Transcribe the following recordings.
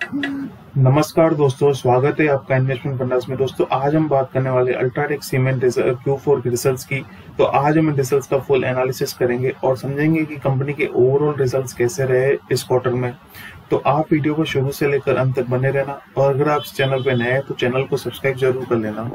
नमस्कार दोस्तों, स्वागत है आपका इन्वेस्टमेंट फंडास में। दोस्तों आज हम बात करने वाले अल्ट्राटेक सीमेंट Q4 के रिजल्ट्स की। तो आज हम रिजल्ट्स का फुल एनालिसिस करेंगे और समझेंगे कि कंपनी के ओवरऑल रिजल्ट्स कैसे रहे इस क्वार्टर में। तो आप वीडियो को शुरू से लेकर अंत तक बने रहना और अगर आप इस चैनल पे नए हैं तो चैनल को सब्सक्राइब जरूर कर लेना।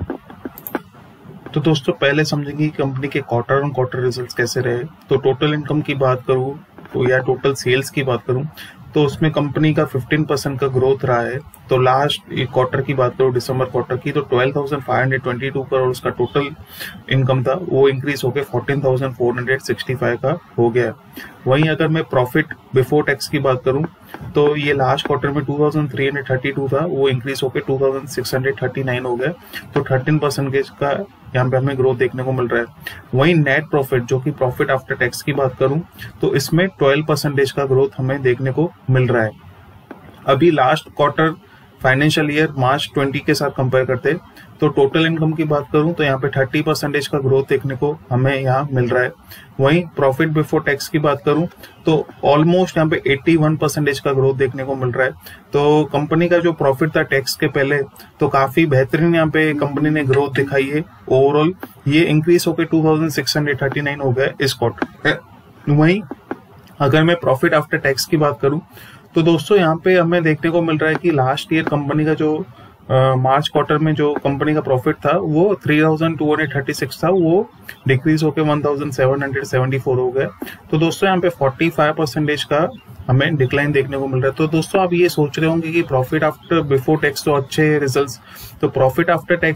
तो दोस्तों पहले समझेंगे कि कंपनी के क्वार्टर ऑन क्वार्टर रिजल्ट्स कैसे रहे। तो टोटल इनकम की बात करूं तो या टोटल सेल्स की बात करूं तो उसमें कंपनी का 15% का ग्रोथ रहा है। तो लास्ट क्वार्टर की बात करूं दिसंबर क्वार्टर की तो 12,522 करोड़ उसका टोटल इनकम था, वो इंक्रीज होकर 14,465 का हो गया। वहीं अगर मैं प्रॉफिट बिफोर टैक्स की बात करूं तो ये लास्ट क्वार्टर में 2,332 था, वो इंक्रीज होकर 2,639 हो गया। तो 13% का यहाँ पे हमें ग्रोथ देखने को मिल रहा है। वहीं नेट प्रॉफिट जो कि प्रॉफिट आफ्टर टैक्स की बात करूं तो इसमें 12% का ग्रोथ हमें देखने को मिल रहा है। अभी last quarter financial year March 20 के साथ कंपेयर करते तो टोटल इनकम की बात करूं तो यहाँ पे 30% का ग्रोथ देखने को हमें यहाँ मिल रहा है। वहीं प्रॉफिट बिफोर टैक्स की बात करूं तो ऑलमोस्ट यहाँ पे 81% का ग्रोथ देखने को मिल रहा है। तो कंपनी का जो प्रॉफिट था टैक्स के पहले तो काफी बेहतरीन यहाँ पे कंपनी ने ग्रोथ दिखाई है। ओवरऑल ये इंक्रीज होकर 2,639 हो गया इस क्वार्टर। वहीं अगर मैं प्रॉफिट आफ्टर टैक्स की बात करूं तो दोस्तों यहाँ पे हमें देखने को मिल रहा है कि लास्ट ईयर कंपनी का जो मार्च क्वार्टर में जो कंपनी का प्रॉफिट था वो 3,236 था, वो डिक्रीज होकर 1,774 हो गया। तो दोस्तों यहाँ पे 45% का हमें डिक्लाइन देखने को मिल रहा है। तो दोस्तों आप ये सोच रहे होंगे कि प्रॉफिट आफ्टर बिफोर टैक्स तो अच्छे रिजल्ट्स, तो प्रॉफिट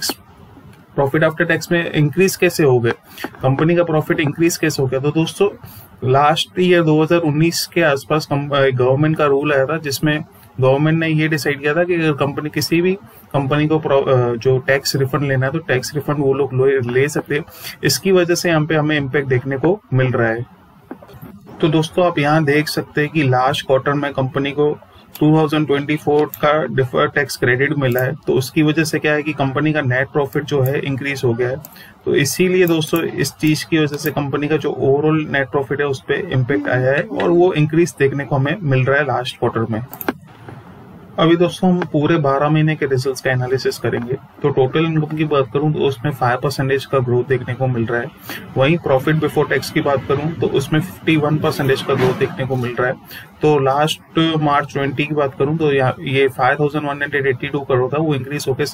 आफ्टर टैक्स में इंक्रीज कैसे हो गए, कंपनी का प्रॉफिट इंक्रीज कैसे हो गया। तो दोस्तों लास्ट ईयर 2019 के आसपास गवर्नमेंट का रूल आया था जिसमें गवर्नमेंट ने ये डिसाइड किया था कि अगर कंपनी किसी भी कंपनी को जो टैक्स रिफंड लेना है तो टैक्स रिफंड वो लोग ले सकते हैं। इसकी वजह से यहाँ पे हमें इम्पैक्ट देखने को मिल रहा है। तो दोस्तों आप यहाँ देख सकते हैं कि लास्ट क्वार्टर में कंपनी को 2024 का डिफर्ड टैक्स क्रेडिट मिला है। तो उसकी वजह से क्या है कि कंपनी का नेट प्रॉफिट जो है इंक्रीज हो गया है। तो इसीलिए दोस्तों इस चीज की वजह से कंपनी का जो ओवरऑल नेट प्रॉफिट है उस पर इम्पैक्ट आया है और वो इंक्रीज देखने को हमें मिल रहा है लास्ट क्वार्टर में। अभी दोस्तों हम पूरे 12 महीने के रिजल्ट्स का एनालिसिस करेंगे। तो टोटल इनकम की बात करूं तो उसमें 5% का ग्रोथ देखने को मिल रहा है। वहीं प्रॉफिट बिफोर टैक्स की बात करूं तो उसमें 51% का ग्रोथ देखने को मिल रहा है। तो लास्ट मार्च 20 की बात करूं तो ये 5,182 करोड़ था, वो इंक्रीज होकर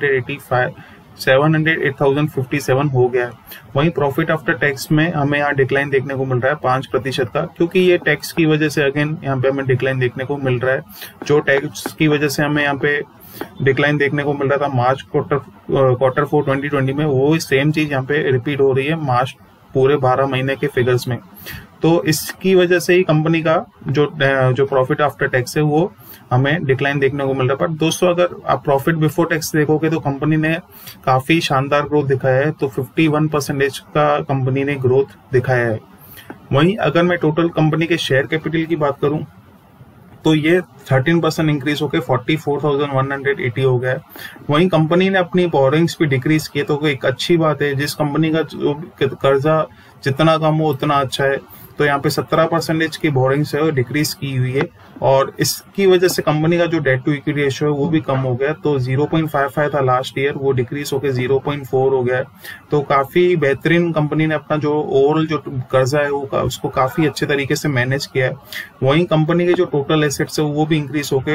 708,057 हो गया है। वहीं प्रॉफिट आफ्टर टैक्स में हमें यहाँ डिक्लाइन देखने को मिल रहा है 5% का, क्योंकि ये टैक्स की वजह से अगेन यहाँ पे हमें डिक्लाइन देखने को मिल रहा है। जो टैक्स की वजह से हमें यहाँ पे डिक्लाइन देखने को मिल रहा था मार्च क्वार्टर 4 2020 में, वो सेम चीज यहाँ पे रिपीट हो रही है मार्च पूरे 12 महीने के फिगर्स में। तो इसकी वजह से ही कंपनी का जो प्रॉफिट आफ्टर टैक्स है वो हमें डिक्लाइन देखने को मिल रहा है। पर दोस्तों अगर आप प्रॉफिट बिफोर टैक्स देखोगे तो कंपनी ने काफी शानदार ग्रोथ दिखाया है। तो 51% का कंपनी ने ग्रोथ दिखाया है। वहीं अगर मैं टोटल कंपनी के शेयर कैपिटल की बात करूं तो ये 13% इंक्रीज होकर 44,180 हो गया है। वहीं कंपनी ने अपनी बोरिंग्स भी डिक्रीज किए, तो एक अच्छी बात है। जिस कंपनी का जो कर्जा जितना कम हो उतना अच्छा है। तो यहाँ पे 17% की बोरिंग्स है वो डिक्रीज की हुई है और इसकी वजह से कंपनी का जो डेट टू इक्विटी रेशियो है वो भी कम हो गया। तो 0.55 था लास्ट ईयर, वो डिक्रीज होकर 0.4 हो गया है। तो काफी बेहतरीन कंपनी ने अपना जो ओवरऑल जो कर्जा है वो उसको काफी अच्छे तरीके से मैनेज किया है। वहीं कंपनी के जो टोटल एसेट्स है वो भी इंक्रीज होकर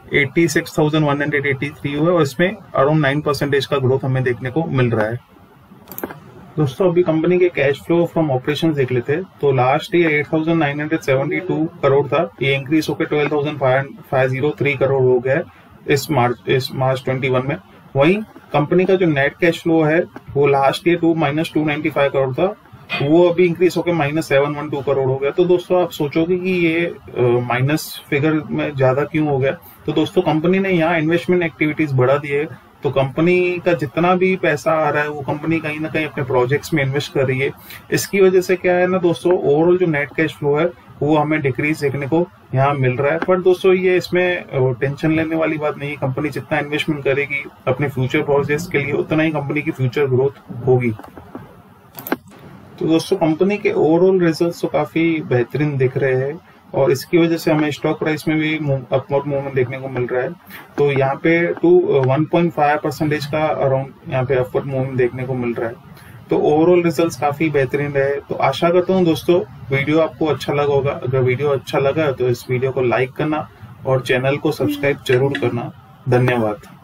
86,183 हुए और इसमें अराउंड 9% का ग्रोथ हमें देखने को मिल रहा है। दोस्तों अभी कंपनी के कैश फ्लो फ्रॉम ऑपरेशंस देख लेते हैं। तो लास्ट ईयर 8,972 करोड़ था, ये इंक्रीज होकर 12,503 करोड़ हो गया इस मार्च 21 में। वहीं कंपनी का जो नेट कैश फ्लो है वो लास्ट ईयर -295 करोड़ था, वो अभी इंक्रीज होकर -712 करोड़ हो गया। तो दोस्तों आप सोचोगे कि ये माइनस फिगर में ज्यादा क्यों हो गया। तो दोस्तों कंपनी ने यहाँ इन्वेस्टमेंट एक्टिविटीज बढ़ा दी है। तो कंपनी का जितना भी पैसा आ रहा है वो कंपनी कहीं ना कहीं अपने प्रोजेक्ट्स में इन्वेस्ट कर रही है। इसकी वजह से क्या है ना दोस्तों, ओवरऑल जो नेट कैश फ्लो है वो हमें डिक्रीज देखने को यहाँ मिल रहा है। पर दोस्तों ये इसमें टेंशन लेने वाली बात नहीं है। कंपनी जितना इन्वेस्टमेंट करेगी अपने फ्यूचर प्रोजेक्ट्स के लिए उतना ही कंपनी की फ्यूचर ग्रोथ होगी। तो दोस्तों कंपनी के ओवरऑल रिजल्ट्स तो काफी बेहतरीन दिख रहे हैं। और इसकी वजह से हमें स्टॉक प्राइस में भी अपवर्ड मूवमेंट देखने को मिल रहा है। तो यहाँ पे 1.5% का अराउंड यहाँ पे अपवर्ड मूवमेंट देखने को मिल रहा है। तो ओवरऑल रिजल्ट्स काफी बेहतरीन रहे। तो आशा करता हूँ दोस्तों वीडियो आपको अच्छा लगा होगा। अगर वीडियो अच्छा लगा तो इस वीडियो को लाइक करना और चैनल को सब्सक्राइब जरूर करना। धन्यवाद।